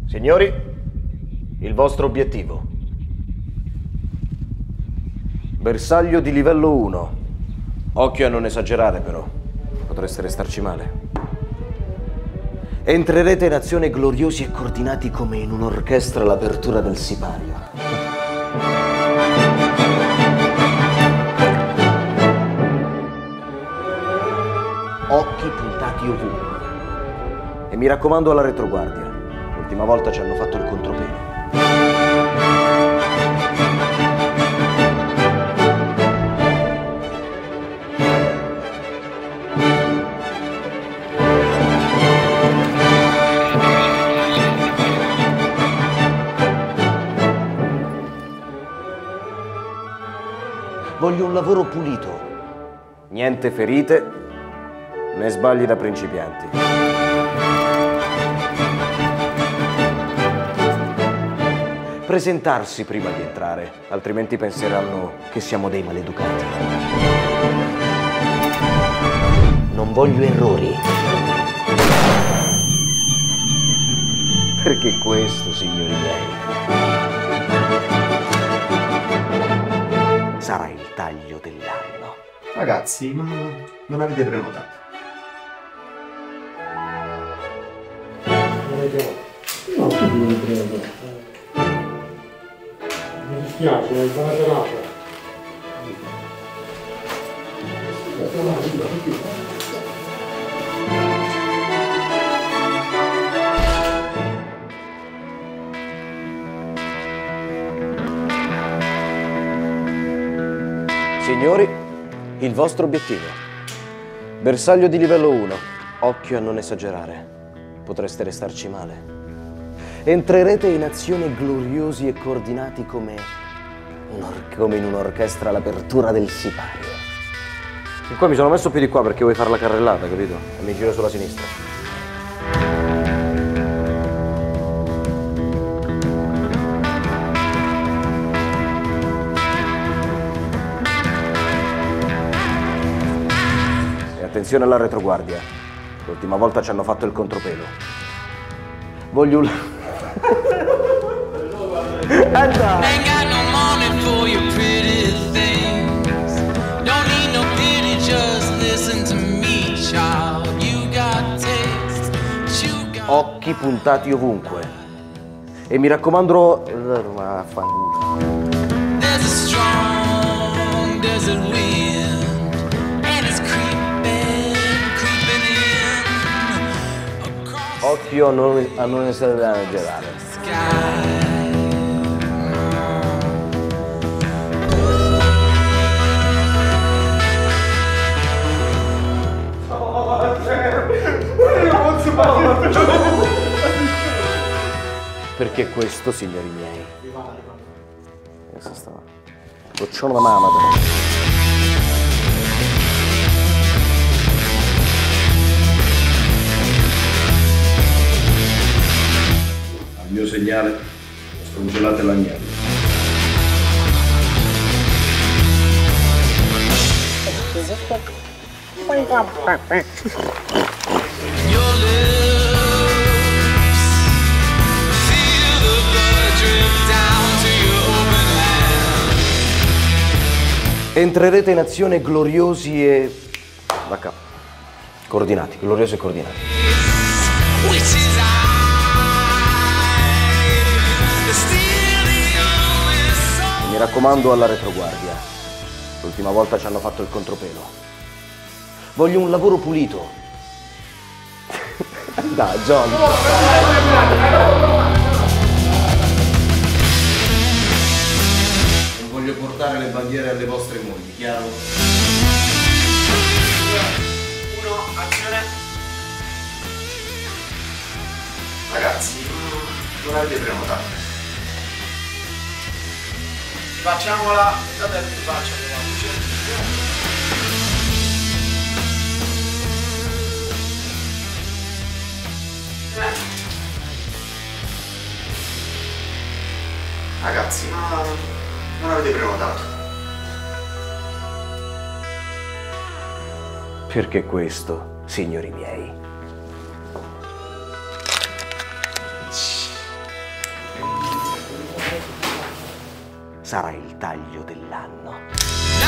Signori, il vostro obiettivo. Bersaglio di livello 1. Occhio a non esagerare però, potreste restarci male. Entrerete in azione gloriosi e coordinati come in un'orchestra all'apertura del sipario. Occhi puntati ovunque. E mi raccomando alla retroguardia. L'ultima volta ci hanno fatto il contropelo. Voglio un lavoro pulito. Niente ferite, né sbagli da principianti. Presentarsi prima di entrare, altrimenti penseranno che siamo dei maleducati. Non voglio errori. Perché questo, signori miei, sarà il taglio dell'anno. Ragazzi, ma non avete prenotato? No, tu devi prenotare. Mi dispiace, è buona serata. Signori, il vostro obiettivo. Bersaglio di livello 1. Occhio a non esagerare. Potreste restarci male. Entrerete in azione gloriosi e coordinati come in un'orchestra all'apertura del sipario. E qua mi sono messo più di qua perché vuoi fare la carrellata, capito? E mi giro sulla sinistra. E attenzione alla retroguardia. L'ultima volta ci hanno fatto il contropelo. Voglio un... Occhi puntati ovunque. E mi raccomando... Occhio a non esagerare. Perché questo, signori miei? Questa stava. Boccione da mamma però. Al mio segnale, scongelate l'agnello. Entrerete in azione gloriosi e... coordinati, gloriosi e coordinati. E mi raccomando alla retroguardia. L'ultima volta ci hanno fatto il contropelo. Voglio un lavoro pulito. Dai, John. Non voglio portare le bandiere alle vostre mogli, chiaro? 1, azione. Ragazzi, non avete prenotato. Facciamola, date più faccia della luce. Ragazzi, ma non avete prenotato? Perché questo, signori miei, sarà il taglio dell'anno.